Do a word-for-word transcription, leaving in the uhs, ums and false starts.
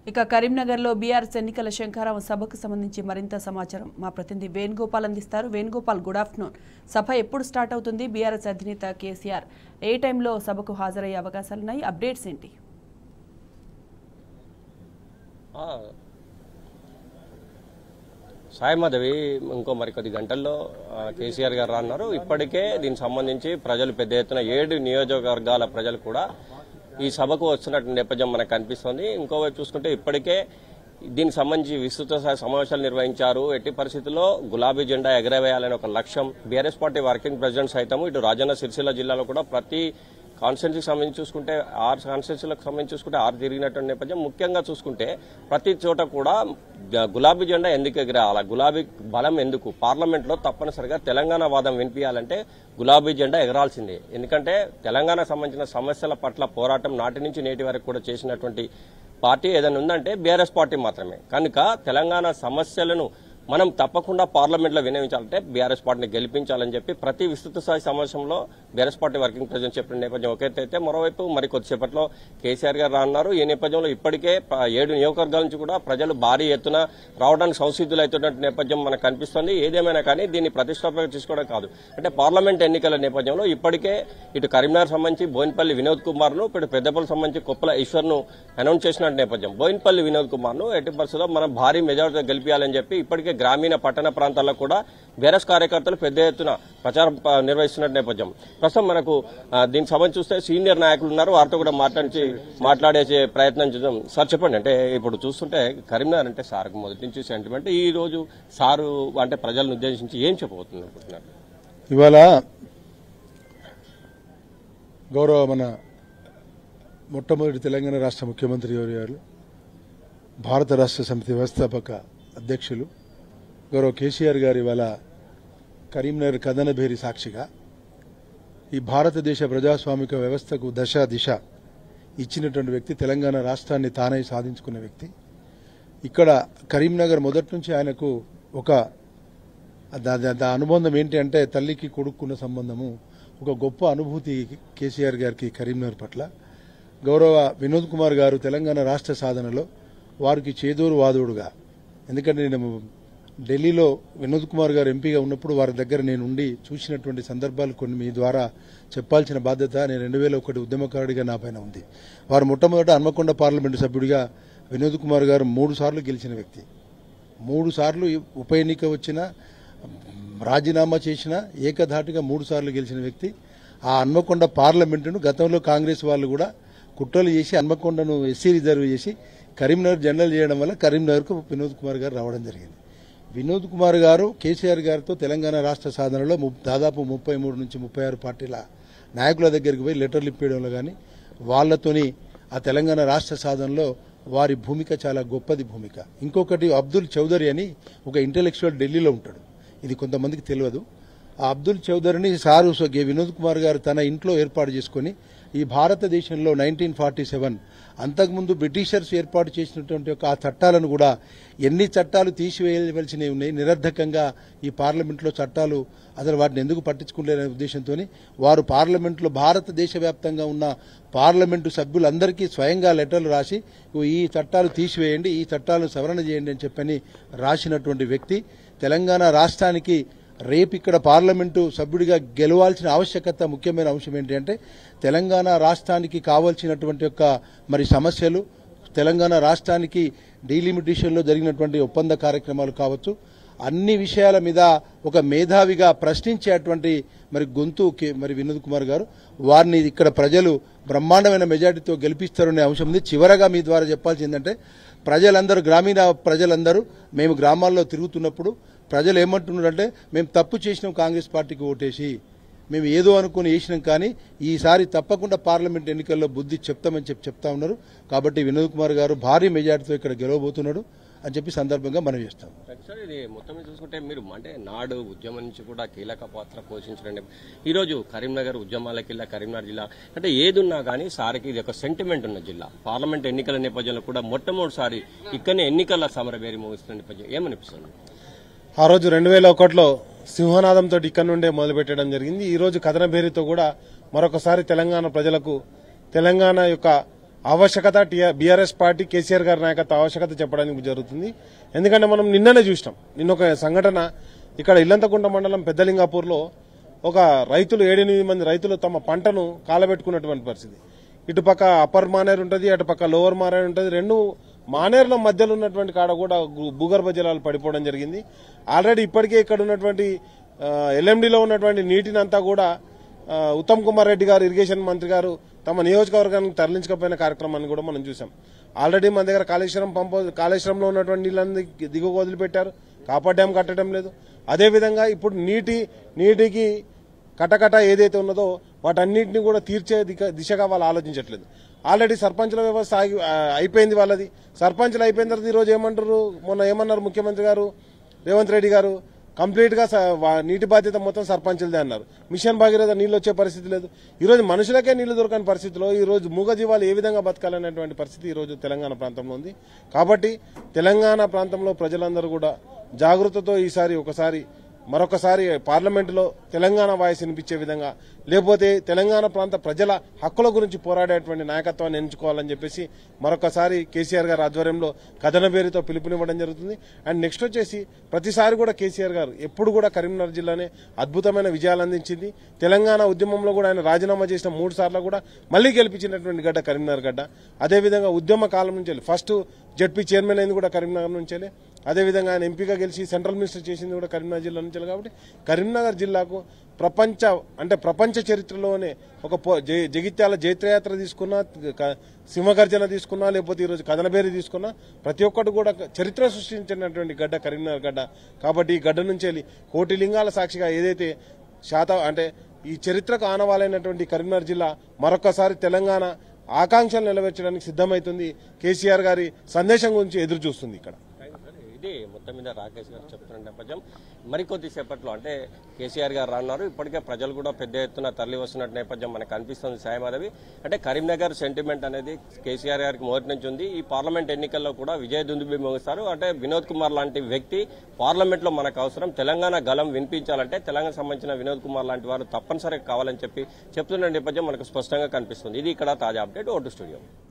ఇక కరీంనగర్లో బీఆర్ఎస్ ఎన్నికల శంఖారావం సభకు సంబంధించి మరింత సమాచారం మా ప్రతినిధి వేణుగోపాల్ అందిస్తారు. Venugopal, good afternoon. సభ ఎప్పుడు స్టార్ట్ అవుతుంది? బీఆర్ఎస్ అధినేత కేసీఆర్ ఏ టైంలో సభకు హాజరయ్యే అవకాశాలున్నాయి? అప్డేట్స్ ఏంటి? సాయమాధవి ఇంకో మరికొద్ది గంటల్లో కేసీఆర్ గారు రాన్నారు. ఇప్పటికే దీనికి సంబంధించి ప్రజలు పెద్ద ఎత్తున ఏడు నియోజకవర్గాల ప్రజలు కూడా ఈ సభకు వస్తున్నట్టు నేపథ్యం మనకు కనిపిస్తోంది. ఇంకోవైపు చూసుకుంటే ఇప్పటికే దీనికి సంబంధించి విస్తృత సమావేశాలు నిర్వహించారు. ఎట్టి పరిస్థితుల్లో గులాబీ జెండా ఎగరవేయాలని ఒక లక్ష్యం బీఆర్ఎస్ పార్టీ వర్కింగ్ ప్రెసిడెంట్ సైతం ఇటు రాజన్న సిరిసిల్ల జిల్లాలో కూడా ప్రతి కాన్స్టిట్యున్సీకి సంబంధించి చూసుకుంటే ఆరు కాన్స్టిట్యున్సీలకు సంబంధించి చూసుకుంటే ఆరు తిరిగినటువంటి నేపథ్యం. ముఖ్యంగా చూసుకుంటే ప్రతి చోట కూడా గులాబీ జెండా ఎందుకు ఎగిరాల, గులాబీ బలం ఎందుకు, పార్లమెంట్లో తప్పనిసరిగా తెలంగాణ వాదం వినిపించాలంటే గులాబీ జెండా ఎగరాల్సిందే. ఎందుకంటే తెలంగాణకు సంబంధించిన సమస్యల పట్ల పోరాటం నాటి నుంచి నేటి వరకు కూడా చేసినటువంటి పార్టీ ఏదైనా ఉందంటే బీఆర్ఎస్ పార్టీ మాత్రమే. కనుక తెలంగాణ సమస్యలను మనం తప్పకుండా పార్లమెంట్లో వినియోగించాలంటే బీఆర్ఎస్ పార్టీని గెలిపించాలని చెప్పి ప్రతి విస్తృత స్థాయి సమావేశంలో బీఆర్ఎస్ పార్టీ వర్కింగ్ ప్రెసిడెంట్ చెప్పిన నేపథ్యం ఒకటైతే, మరోవైపు మరి కొద్దిసేపట్లో కేసీఆర్ గారు రానున్నారు. ఈ నేపథ్యంలో ఇప్పటికే ఏడు నియోజకవర్గాల నుంచి కూడా ప్రజలు భారీ ఎత్తున రావడానికి సంసిద్ధులు అవుతున్న నేపథ్యం మనకు కనిపిస్తోంది. ఏదేమైనా కానీ దీన్ని ప్రతిష్టాత్మకంగా తీసుకోవడం కాదు, అంటే పార్లమెంట్ ఎన్నికల నేపథ్యంలో ఇప్పటికే ఇటు కరీంనగర్ సంబంధించి బోయినపల్లి వినోద్ కుమార్ ను, ఇటు పెద్దపల్లి సంబంధించి కొప్పల ఈశ్వర్ ను అనౌన్స్ చేసిన నేపథ్యం. బోయినపల్లి వినోద్ కుమార్ ను ఎట్టి పరిస్థితుల్లో మనం భారీ మెజారిటీతో గెలిపించాలని చెప్పి ఇప్పటికే గ్రామీణ పట్టణ ప్రాంతాల్లో కూడా బీఆర్ఎస్ కార్యకర్తలు పెద్ద ఎత్తున ప్రచారం నిర్వహిస్తున్న నేపథ్యం. ప్రస్తుతం మనకు దీనికి సంబంధించి చూస్తే సీనియర్ నాయకులు ఉన్నారు, వారితో కూడా మాట్లాడి మాట్లాడే ప్రయత్నం చేద్దాం. సార్ చెప్పండి, అంటే ఇప్పుడు చూస్తుంటే కరీంనగర్ అంటే సార్ మొదటి నుంచి సెంటిమెంట్, ఈ రోజు సారు అంటే ప్రజలను ఉద్దేశించి ఏం చెప్పబోతున్నారు అనుకుంటున్నారు? ఇవాళ గౌరవ మన మొట్టమొదటి తెలంగాణ రాష్ట్ర ముఖ్యమంత్రి గారు, భారత రాష్ట్ర సమితి వ్యవస్థాపక అధ్యక్షులు గౌరవ కేసీఆర్ గారు ఇవాళ కరీంనగర్ కథనభేరి సాక్షిగా ఈ భారతదేశ ప్రజాస్వామిక వ్యవస్థకు దశ దిశ ఇచ్చినటువంటి వ్యక్తి, తెలంగాణ రాష్ట్రాన్ని తానై సాధించుకున్న వ్యక్తి. ఇక్కడ కరీంనగర్ మొదటి నుంచి ఆయనకు ఒక అనుబంధం ఏంటి అంటే తల్లికి కొడుకున్న సంబంధము, ఒక గొప్ప అనుభూతి కేసీఆర్ గారికి కరీంనగర్ పట్ల. గౌరవ వినోద్ కుమార్ గారు తెలంగాణ రాష్ట్ర సాధనలో వారికి చేదోరు వాదోడుగా, ఎందుకంటే నేను ఢిల్లీలో వినోద్ కుమార్ గారు ఎంపీగా ఉన్నప్పుడు వారి దగ్గర నేను ఉండి చూసినటువంటి సందర్భాలు కొన్ని మీ ద్వారా చెప్పాల్సిన బాధ్యత నేను రెండు వేల ఒకటి ఉద్యమకారుడిగా నా పైన ఉంది. వారు మొట్టమొదట హన్మకొండ పార్లమెంటు సభ్యుడిగా వినోద్ కుమార్ గారు మూడు సార్లు గెలిచిన వ్యక్తి. మూడు సార్లు ఉప ఎన్నిక వచ్చిన, రాజీనామా చేసిన, ఏకధాటిగా మూడు సార్లు గెలిచిన వ్యక్తి. ఆ హన్మకొండ పార్లమెంటును గతంలో కాంగ్రెస్ వాళ్ళు కూడా కుట్రలు చేసి హన్మకొండను ఎస్సీ రిజర్వ్ చేసి కరీంనగర్ జనరల్ చేయడం వల్ల కరీంనగర్కు వినోద్ కుమార్ గారు రావడం జరిగింది. వినోద్ కుమార్ గారు కేసీఆర్ గారితో తెలంగాణ రాష్ట్ర సాధనలో దాదాపు ముప్పై మూడు నుంచి ముప్పై ఆరు పార్టీల నాయకుల దగ్గరికి పోయి లెటర్లు ఇప్పేయడంలో కానీ వాళ్లతోని ఆ తెలంగాణ రాష్ట్ర సాధనలో వారి భూమిక చాలా గొప్పది భూమిక. ఇంకొకటి అబ్దుల్ చౌదరి అని ఒక ఇంటెలెక్చువల్ ఢిల్లీలో ఉంటాడు, ఇది కొంతమందికి తెలియదు. ఆ అబ్దుల్ చౌదరిని సారు వినోద్ కుమార్ గారు తన ఇంట్లో ఏర్పాటు చేసుకుని ఈ భారతదేశంలో నైన్టీన్ ఫార్టీ సెవెన్ అంతకుముందు బ్రిటిషర్స్ ఏర్పాటు చేసినటువంటి ఆ చట్టాలను కూడా ఎన్ని చట్టాలు తీసివేయవలసినవి ఉన్నాయి, నిరర్ధకంగా ఈ పార్లమెంట్లో చట్టాలు అసలు వాటిని ఎందుకు పట్టించుకుంటారనే ఉద్దేశంతో వారు పార్లమెంట్లో భారతదేశ వ్యాప్తంగా ఉన్న పార్లమెంటు సభ్యులందరికీ స్వయంగా లెటర్లు రాసి ఈ చట్టాలు తీసివేయండి, ఈ చట్టాలను సవరణ చేయండి అని చెప్పని రాసినటువంటి వ్యక్తి. తెలంగాణ రాష్ట్రానికి రేపు ఇక్కడ పార్లమెంటు సభ్యుడిగా గెలవాల్సిన ఆవశ్యకత, ముఖ్యమైన అంశం ఏంటి అంటే తెలంగాణ రాష్ట్రానికి కావాల్సినటువంటి యొక్క మరి సమస్యలు, తెలంగాణ రాష్ట్రానికి డీలిమిటేషన్లో జరిగినటువంటి ఒప్పంద కార్యక్రమాలు కావచ్చు, అన్ని విషయాల మీద ఒక మేధావిగా ప్రశ్నించేటువంటి మరి గొంతు మరి వినోద్ కుమార్ గారు. వారిని ఇక్కడ ప్రజలు బ్రహ్మాండమైన మెజార్టీతో గెలిపిస్తారనే అంశం ఉంది. చివరగా మీ ద్వారా చెప్పాల్సిందంటే ప్రజలందరూ, గ్రామీణ ప్రజలందరూ మేము గ్రామాల్లో తిరుగుతున్నప్పుడు ప్రజలు ఏమంటున్నారంటే మేము తప్పు చేసినాం కాంగ్రెస్ పార్టీకి ఓటేసి, మేము ఏదో అనుకుని వేసినాం, కానీ ఈసారి తప్పకుండా పార్లమెంట్ ఎన్నికల్లో బుద్ధి చెప్తామని చెప్పి చెప్తా ఉన్నారు. కాబట్టి వినోద్ కుమార్ గారు భారీ మెజార్టీతో ఇక్కడ గెలవబోతున్నాడు అని చెప్పి సందర్భంగా మనం చేస్తాం. సార్, ఇది మొత్తం చూసుకుంటే మీరు అంటే నాడు ఉద్యమం నుంచి కూడా కీలక పాత్ర పోషించండి. ఈ రోజు కరీంనగర్ ఉద్యమాలకి వెళ్ళా, కరీంనగర్ జిల్లా అంటే ఏదున్నా కానీ సార్కి ఇది ఒక సెంటిమెంట్ ఉన్న జిల్లా. పార్లమెంట్ ఎన్నికల నేపథ్యంలో కూడా మొట్టమొదటిసారి ఇక్కడనే ఎన్నికల సమరభేరి ముగిస్తున్న నేపథ్యం ఏమనిపిస్తుంది? ఆ రోజు రెండు వేల ఒకటిలో సింహనాదంతో ఇక్కడ నుండే మొదలుపెట్టడం జరిగింది. ఈ రోజు కథనభేరితో కూడా మరొకసారి తెలంగాణ ప్రజలకు తెలంగాణ యొక్క ఆవశ్యకత బీఆర్ఎస్ పార్టీ కేసీఆర్ గారి నాయకత్వ ఆవశ్యకత చెప్పడానికి జరుగుతుంది. ఎందుకంటే మనం నిన్ననే చూసినాం. నిన్న ఒక సంఘటన ఇక్కడ ఇల్లంతకుంట మండలం పెద్దలింగాపూర్లో ఒక రైతులు ఏడెనిమిది మంది రైతులు తమ పంటను కాలబెట్టుకున్నటువంటి పరిస్థితి. ఇటుపక్క అప్పర్ మానేరు ఉంటుంది, అటుపక్క లోవర్ మానేరు ఉంటుంది. రెండు మానేరుల మధ్యలో ఉన్నటువంటి కాడ కూడా భూగర్భ జలాలు పడిపోవడం జరిగింది. ఆల్రెడీ ఇప్పటికే ఇక్కడ ఉన్నటువంటి ఎల్ఎండిలో ఉన్నటువంటి నీటిని అంతా కూడా ఉత్తమ్ కుమార్ రెడ్డి గారు ఇరిగేషన్ మంత్రి గారు తమ నియోజకవర్గానికి తరలించకపోయిన కార్యక్రమాన్ని కూడా మనం చూసాం. ఆల్రెడీ మన దగ్గర కాళేశ్వరం పంప కాళేశ్వరంలో ఉన్నటువంటి నీళ్ళని దిగువ వదిలిపెట్టారు, కాపర్ డ్యాం కట్టడం లేదు. అదేవిధంగా ఇప్పుడు నీటి నీటికి కటకట ఏదైతే ఉన్నదో వాటన్నింటినీ కూడా తీర్చే దిశగా వాళ్ళు ఆలోచించట్లేదు. ఆల్రెడీ సర్పంచ్ల వ్యవస్థ అయిపోయింది వాళ్ళది. సర్పంచ్లు అయిపోయిన తర్వాత ఈరోజు ఏమంటారు, మొన్న ఏమన్నారు ముఖ్యమంత్రి గారు రేవంత్ రెడ్డి గారు, కంప్లీట్ గా నీటి బాధ్యత మొత్తం సర్పంచులదే అన్నారు. మిషన్ భాగీరథ నీళ్లు వచ్చే పరిస్థితి లేదు. ఈ రోజు మనుషులకే నీళ్లు దొరకని పరిస్థితిలో ఈ రోజు మూగజీవాలు ఏ విధంగా బతకాలనేటువంటి పరిస్థితి ఈ రోజు తెలంగాణ ప్రాంతంలో ఉంది. కాబట్టి తెలంగాణ ప్రాంతంలో ప్రజలందరూ కూడా జాగృతతో ఈసారి ఒకసారి మరొకసారి పార్లమెంటులో తెలంగాణ వాయిస్ వినిపించే విధంగా, లేకపోతే తెలంగాణ ప్రాంత ప్రజల హక్కుల గురించి పోరాడేటువంటి నాయకత్వాన్ని ఎంచుకోవాలని చెప్పేసి మరొకసారి కేసీఆర్ గారి ఆధ్వర్యంలో కథన పేరుతో పిలుపునివ్వడం జరుగుతుంది. అండ్ నెక్స్ట్ వచ్చేసి ప్రతిసారి కూడా కేసీఆర్ గారు ఎప్పుడు కూడా కరీంనగర్ జిల్లానే అద్భుతమైన విజయాలు అందించింది. తెలంగాణ ఉద్యమంలో కూడా ఆయన రాజీనామా చేసిన మూడు సార్లు కూడా మళ్లీ గెలిపించినటువంటి గడ్డ కరీంనగర్ గడ్డ. అదేవిధంగా ఉద్యమ కాలం నుంచి ఫస్ట్ జడ్పీ చైర్మన్ అయింది కూడా కరీంనగర్ నుంచే. అదేవిధంగా ఆయన ఎంపీగా గెలిచి సెంట్రల్ మినిస్టర్ చేసింది కూడా కరీంనగర్ జిల్లా నుంచి. కాబట్టి కరీంనగర్ జిల్లాకు ప్రపంచ అంటే ప్రపంచ చరిత్రలోనే ఒక జగిత్యాల జైత్రయాత్ర తీసుకున్నా, సింహగర్జన తీసుకున్నా, లేకపోతే ఈరోజు కథనబేరి తీసుకున్నా ప్రతి ఒక్కటి కూడా చరిత్ర సృష్టించినటువంటి గడ్డ కరీంనగర్ గడ్డ. కాబట్టి ఈ గడ్డ నుంచి వెళ్ళి కోటి లింగాల సాక్షిగా ఏదైతే శాతం అంటే ఈ చరిత్రకు ఆనవాలైనటువంటి కరీంనగర్ జిల్లా మరొకసారి తెలంగాణ ఆకాంక్షలు నెరవేర్చడానికి సిద్ధమవుతుంది. కేసీఆర్ గారి సందేశం గురించి ఎదురు చూస్తుంది ఇక్కడ. ఇది మొత్తం మీద రాకేష్ గారు చెప్తున్న నేపథ్యం. మరికొద్ది సేపట్లో అంటే కేసీఆర్ గారు రాన్నారు, ఇప్పటికే ప్రజలు కూడా పెద్ద ఎత్తున తరలి వస్తున్న నేపథ్యం మనకు కనిపిస్తుంది. సాయమాధవి అంటే కరీంనగర్ సెంటిమెంట్ అనేది కేసీఆర్ గారికి మొదటి నుంచి ఉంది. ఈ పార్లమెంట్ ఎన్నికల్లో కూడా విజయ దుందుబి మోగిస్తారు. అంటే వినోద్ కుమార్ లాంటి వ్యక్తి పార్లమెంట్ లో మనకు అవసరం. తెలంగాణ గలం వినిపించాలంటే తెలంగాణ సంబంధించిన వినోద్ కుమార్ లాంటి వారు తప్పనిసరిగా కావాలని చెప్పి చెప్తున్న నేపథ్యం మనకు స్పష్టంగా కనిపిస్తుంది. ఇది ఇక్కడ తాజా అప్డేట్. Vote studio.